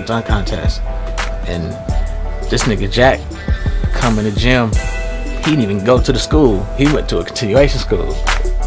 dunk contest, and this nigga Jack come in the gym. He didn't even go to the school. He went to a continuation school.